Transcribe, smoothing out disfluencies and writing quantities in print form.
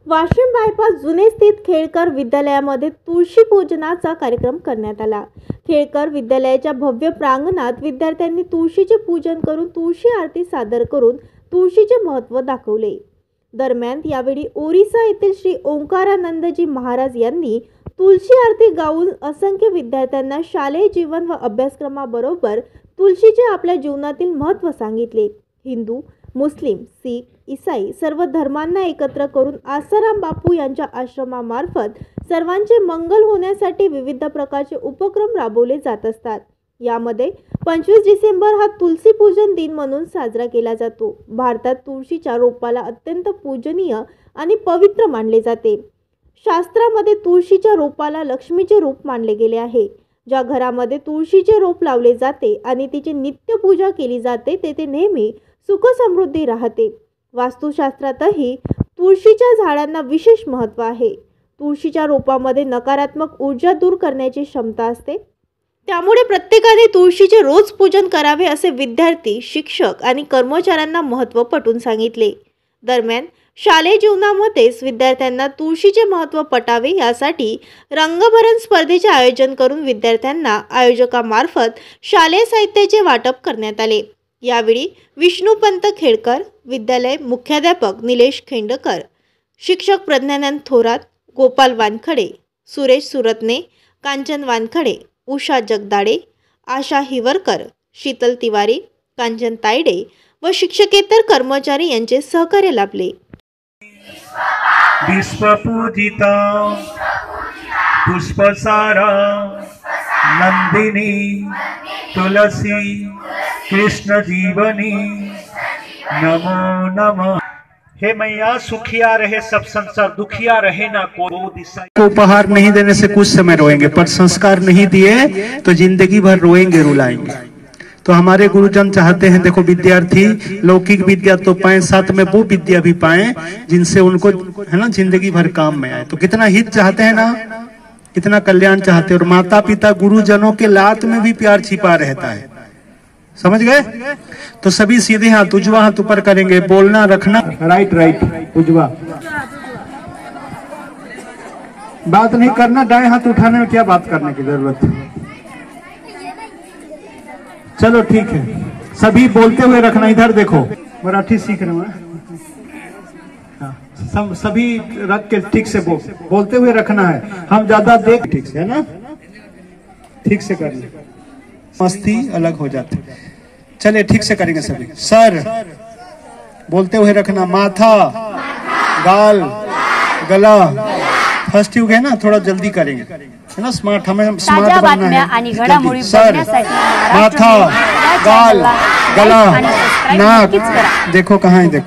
Washim bypass जुने स्थित खेळकर विद्यालयामध्ये तुळशी पूजनाचा कार्यक्रम करण्यात आला। खेळकर विद्यालयाच्या भव्य प्रांगणात विद्यार्थ्यांनी तुळशीचे पूजन करून तुळशी आरती सादर करून तुळशीचे महत्त्व दाखवले। दरम्यान यावेळी ओरिसा येथील श्री ओंकारानंदजी महाराज यांनी तुळशी आरती गाऊन असंख्य विद्यार्थ्यांना शालेय जीवन व अभ्यासक्रमाबरोबर तुळशीचे आपल्या जीवनातील महत्त्व सांगितले। हिंदू, मुस्लिम, सीख, ईसाई सर्व धर्मांना एकत्र करून आसाराम बापू यांच्या आश्रमामार्फत सर्वांचे मंगल होण्यासाठी विविध प्रकारचे उपक्रम राबवले जात असतात। यामध्ये 25 डिसेंबर हा तुलसी पूजन दिन म्हणून साजरा केला जातो। भारतात तुळशीच्या रोपाला अत्यंत पूजनीय आणि पवित्र मानले जाते। शास्त्रामध्ये तुळशीच्या रोपाला लक्ष्मीचे रूप मानले गेले आहे। ज्या घरामध्ये तुळशीचे रोप लावले जाते आणि तिची नित्यपूजा केली जाते तेथे नेहमी सुख समृद्धी राहते। वास्तुशास्त्रातही तुळशीच्या झाडांना विशेष महत्त्व आहे। तुळशीच्या रोपामध्ये नकारात्मक ऊर्जा दूर करण्याची क्षमता असते। त्यामुळे प्रत्येकाने तुळशीचे रोज पूजन करावे असे विद्यार्थी, शिक्षक आणि कर्मचाऱ्यांना महत्त्व पटवून सांगितले। दरम्यान शालेय जीवनामध्येच विद्यार्थ्यांना तुळशीचे महत्त्व पटावे यासाठी रंगभरण स्पर्धेचे आयोजन करून विद्यार्थ्यांना आयोजकामार्फत शालेय साहित्याचे वाटप करण्यात आले। यावेळी विष्णुपंत खेळकर, विद्यालय मुख्याध्यापक निलेश खेंडकर, शिक्षक प्रज्ञानंद थोरात, गोपाल वानखडे, सुरेश सुरतने, कांचन वानखडे, उषा जगदाडे, आशा हिवरकर, शीतल तिवारी, कांचन तायडे व शिक्षकेतर कर्मचारी यांचे सहकार्य लाभले। विश्वपूजिता पुष्पसारा नंदिनी तुलसी कृष्ण जीवनी नमो नमः। हे मैया सुखिया रहे सब संसार, दुखिया रहे ना को। उपहार नहीं देने से कुछ समय रोएंगे, पर संस्कार नहीं दिए तो जिंदगी भर रोएंगे रुलाएंगे। तो हमारे गुरुजन चाहते हैं देखो विद्यार्थी लौकिक विद्या तो पाएं, साथ में वो विद्या भी पाएं जिनसे उनको है ना जिंदगी भर काम में आए। तो कितना हित चाहते हैं ना, कितना कल्याण चाहते हैं। और माता पिता गुरुजनों के लात में भी प्यार छिपा रहता है, समझ गए। तो सभी सीधे हाथ उजवा हाथ ऊपर करेंगे, बोलना रखना राइट राइट उजवा, बात नहीं करना। दाएं हाथ उठाने में क्या बात करने की जरूरत है। चलो ठीक है, सभी बोलते हुए रखना। इधर देखो, मराठी सीख रहे हैं, सभी रख के ठीक से बोलते हुए रखना है। हम ज्यादा देख ठीक से है ना, ठीक से कर ले, मस्ती अलग हो जाती। चलिए ठीक से करेंगे सभी। सर बोलते हुए रखना, माथा, गाल, गला। फर्स्ट ट्यूब है ना, थोड़ा जल्दी करेंगे है ना, स्मार्ट, हमें स्मार्ट बनना है। सर, माथा, गाल, गला, नाक, देखो कहाँ है देखो।